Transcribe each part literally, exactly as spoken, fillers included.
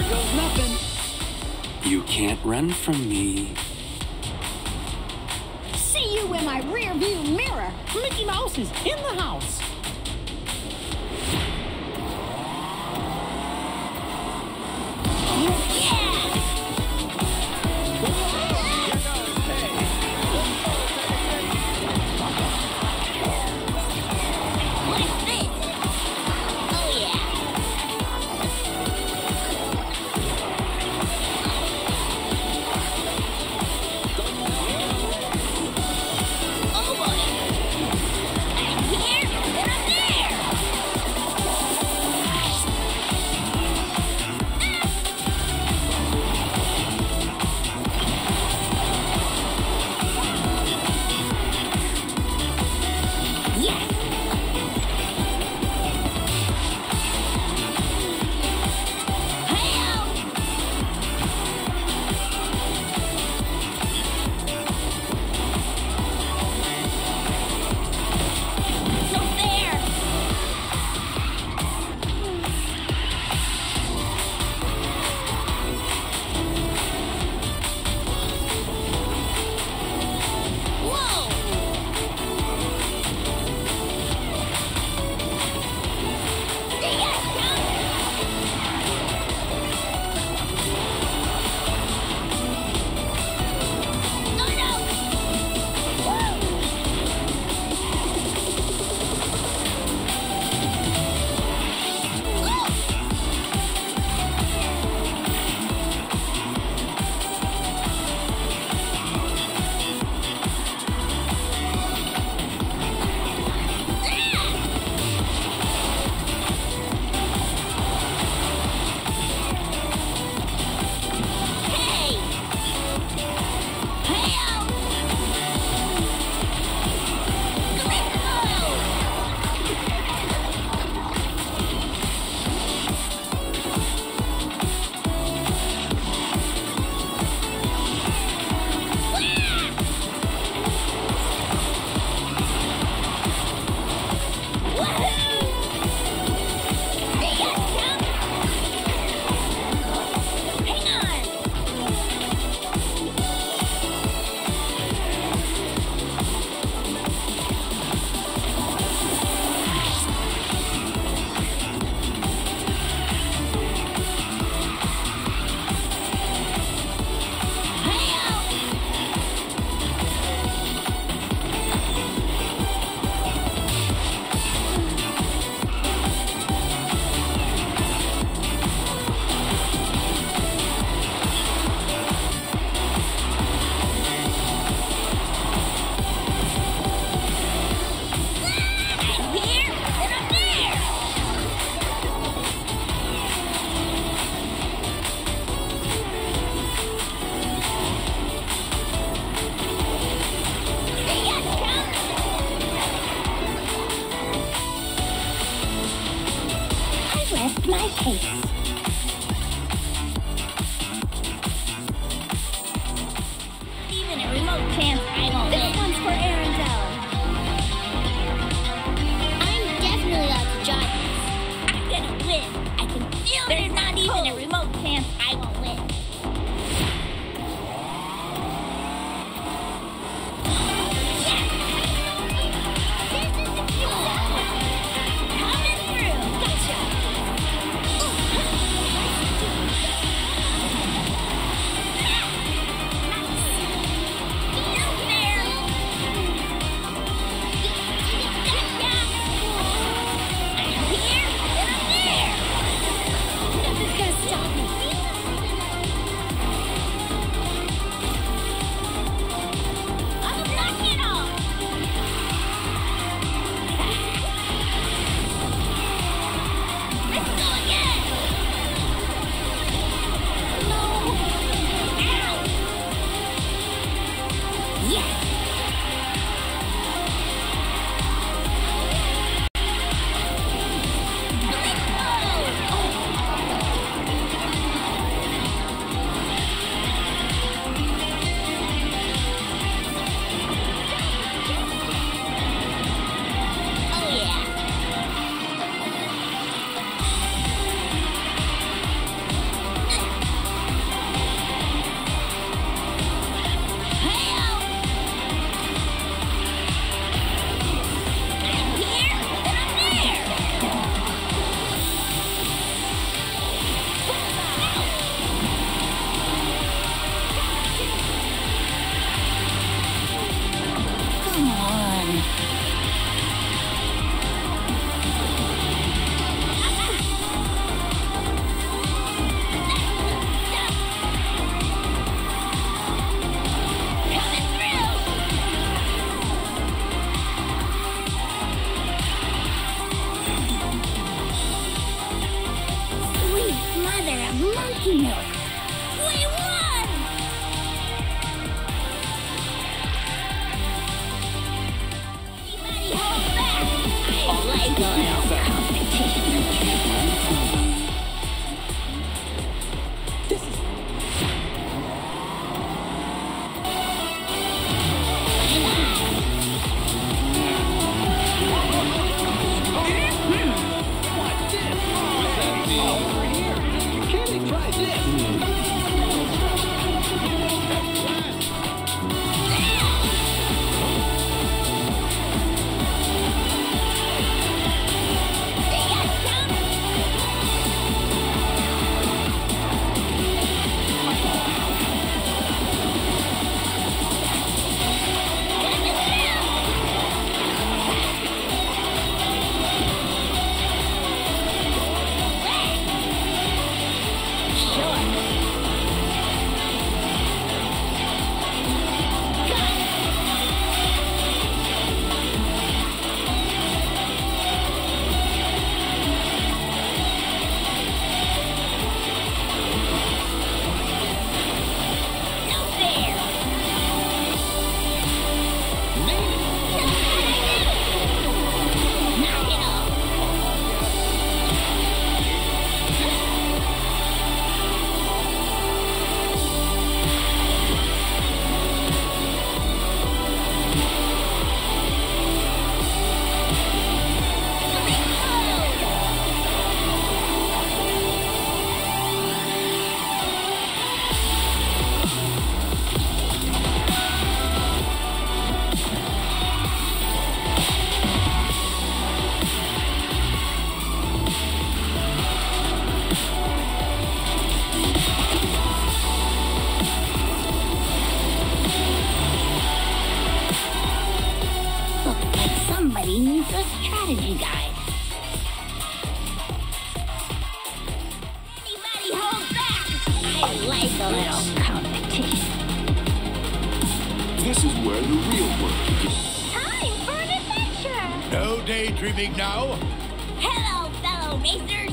goes nothing. You can't run from me. See you in my rear view mirror. Mickey Mouse is in the house. My case. Even a remote chance I won't win. This one's for Arendelle. I'm definitely allowed to join this. I'm gonna win. I can feel There's not even cold. a remote chance I won't win. monkey milk. We won! Anybody hold back? I like a little competition. You can't run from me. This is What's this? Over here. You can't try this. They got some. No fair. Knock it off. Looks like somebody needs a strategy guide. Anybody hold back? I like a little competition. This is where the real work begins. Time for an adventure! No daydreaming now. Hello, fellow racers!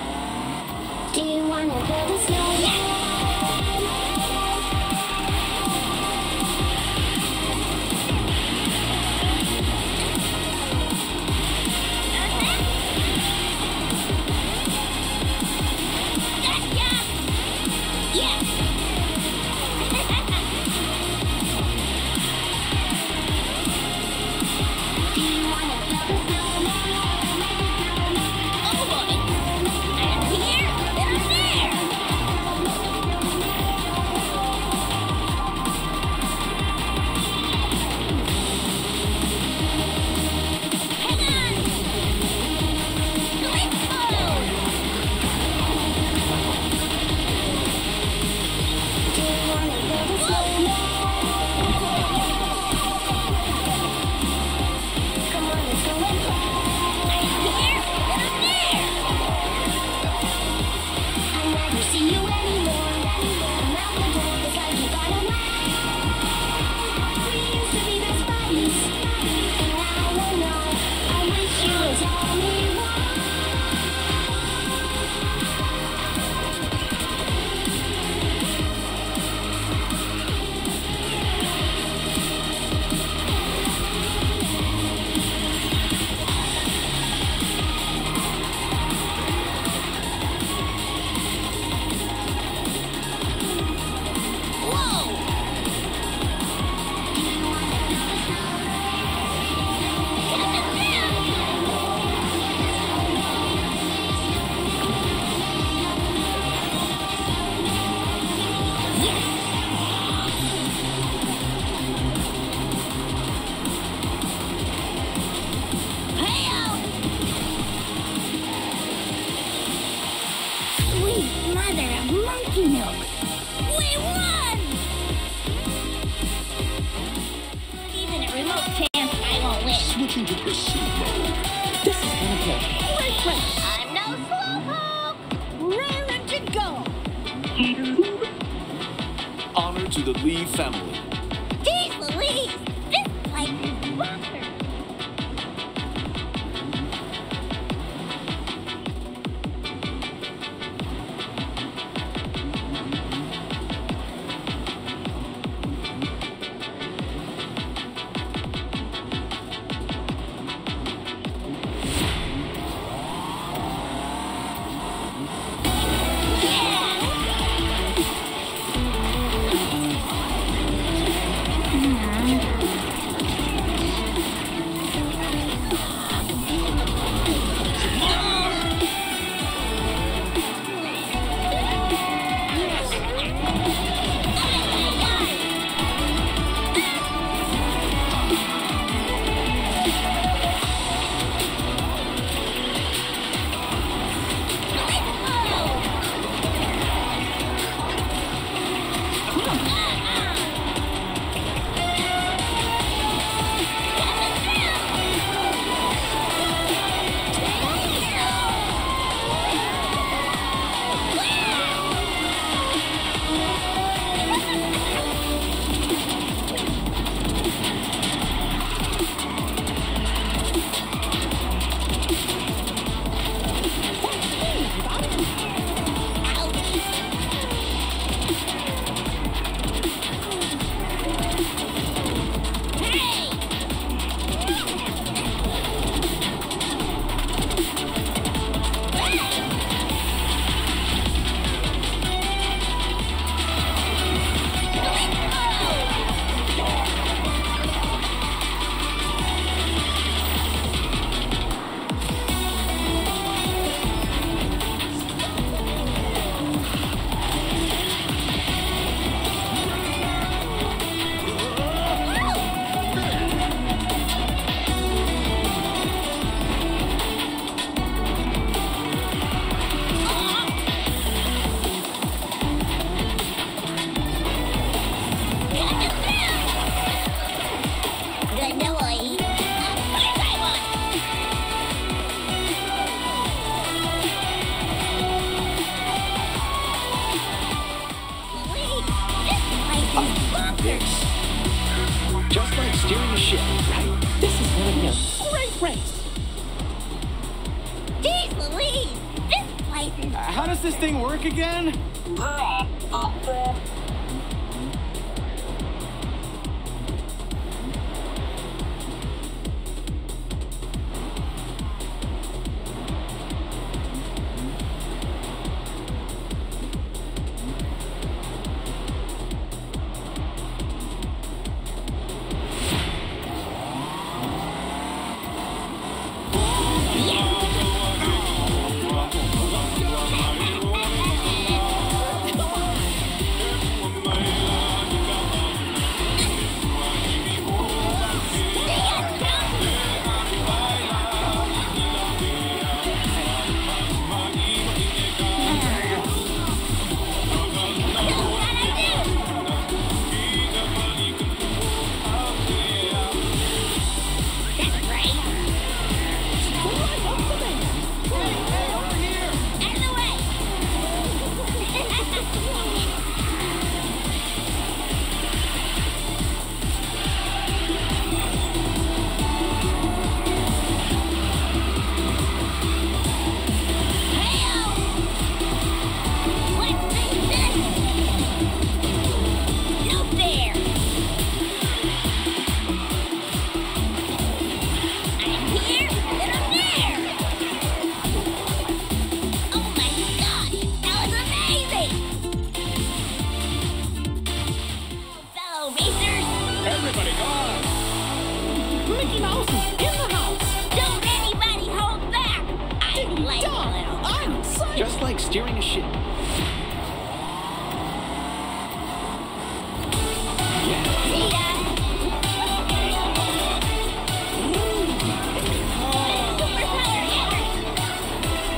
Do you wanna build a snowman? a remote chance I won't win. Switching to pursuit mode. This is gonna be a great race. I'm no slowpoke. Raring to go. Honor to the Lee family. Jeez Louise, this place is bonkers. Just like steering a ship, right? This is gonna be a great race. Jeez Louise, this place is... How does this thing work again? Mickey Mouse is in the house. Don't anybody hold back. I like Dog, little. I'm excited. Just like steering a ship. See ya. Superpower energy.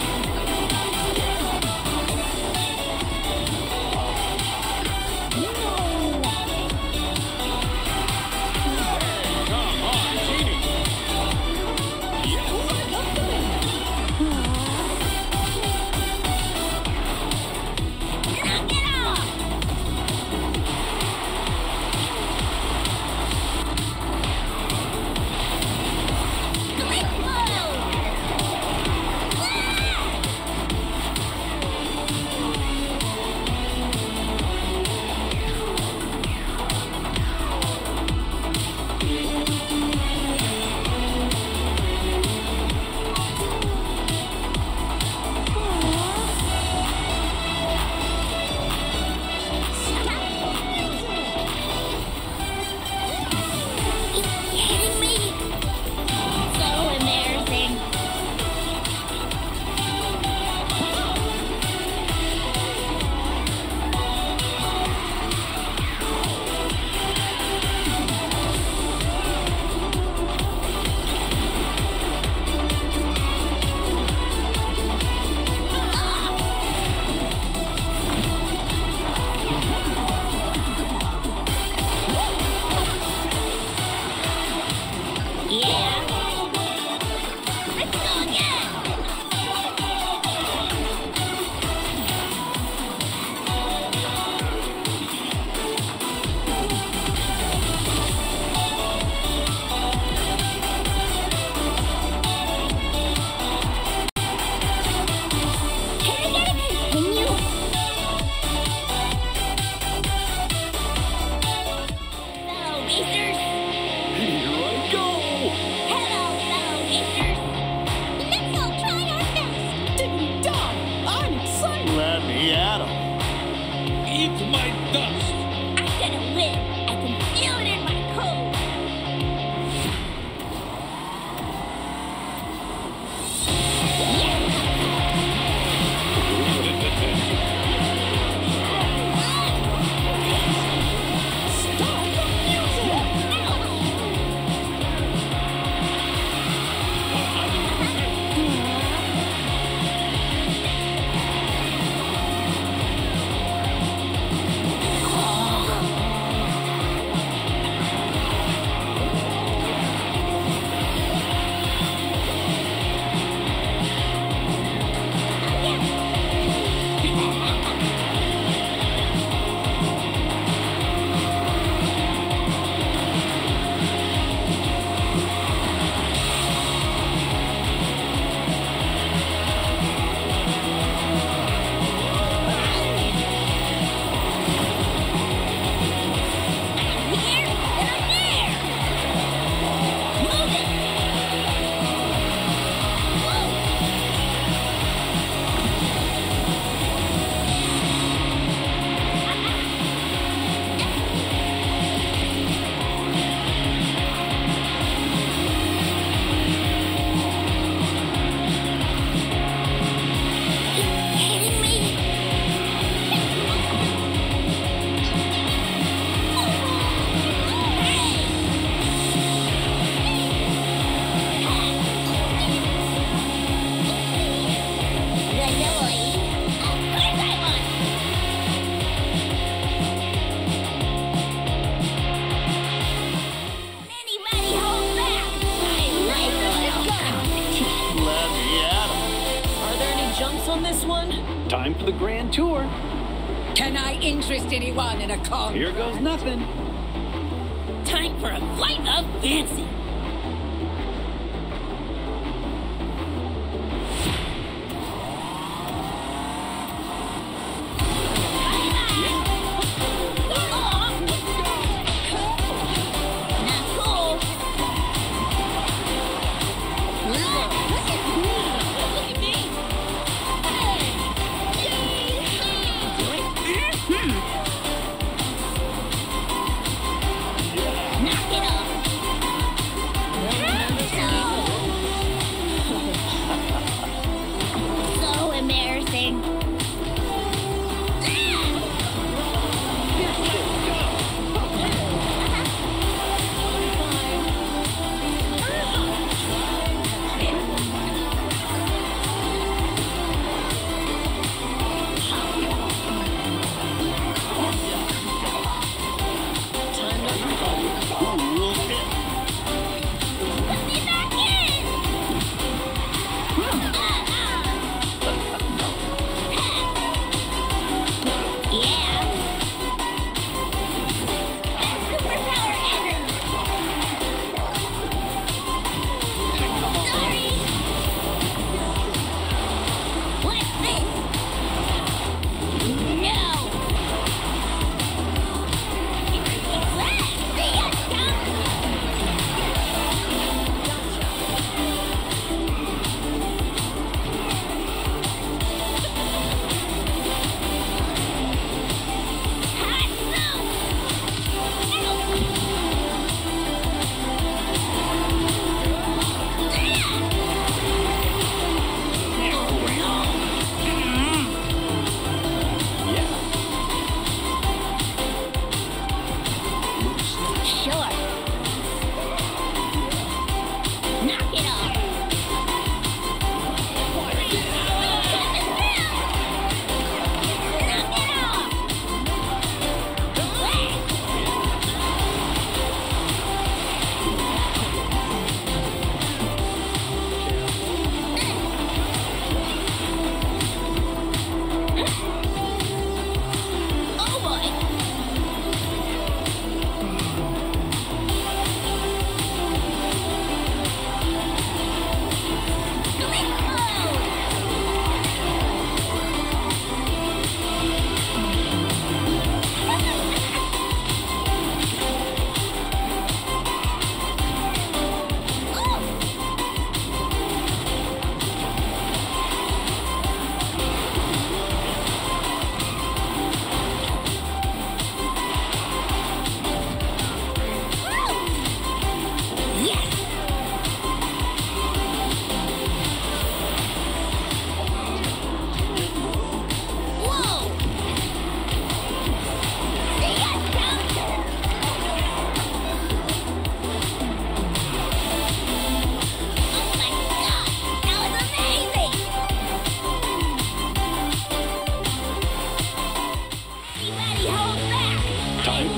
You know dust. I'm gonna win. I can feel it in my core. Stop the On this one? Time for the grand tour. Can I interest anyone in a con? Here goes nothing. Time for a flight of fancy. Not cool. Look at me. Knock it off.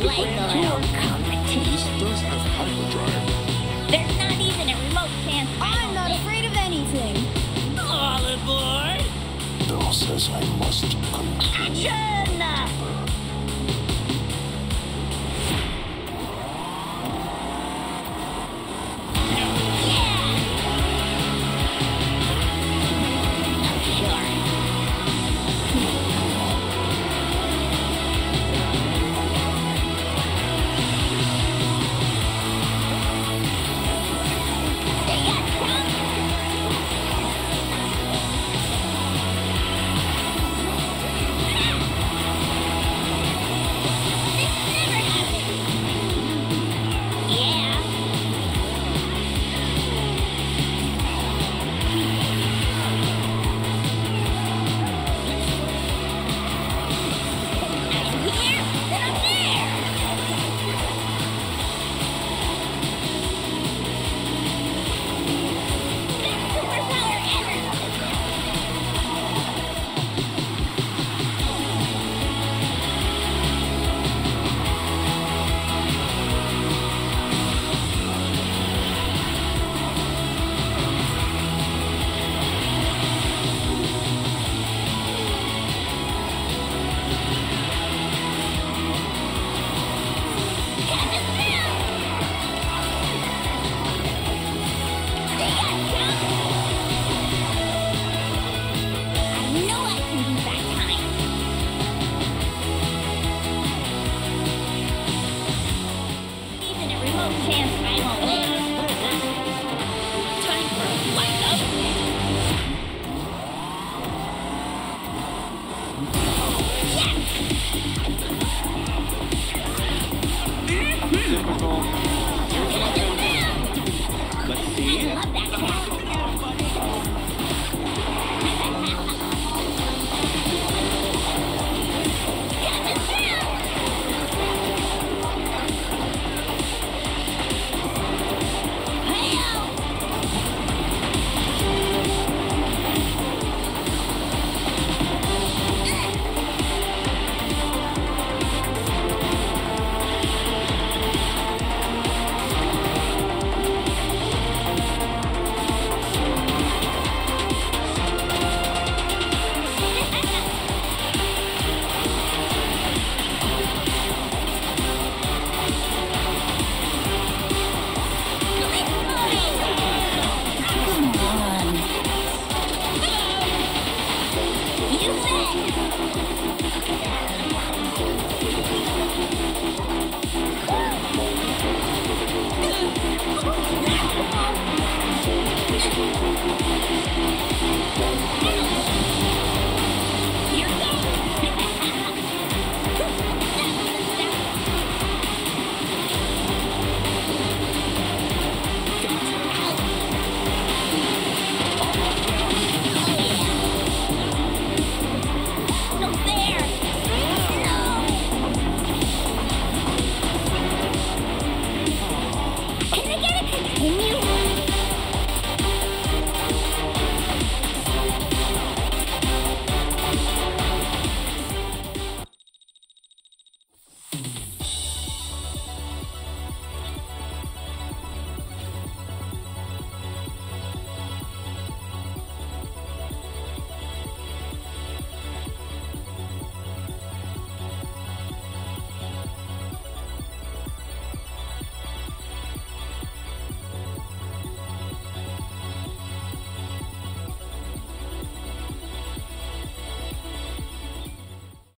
the like Grand a little Tour. competition. This does have hyperdrive. There's not even a remote chance I I'm not win. afraid of anything. All aboard! Bill says I must control. Action! Chance I won't win. Time for a flight of Typical. Let's see. I love that cat.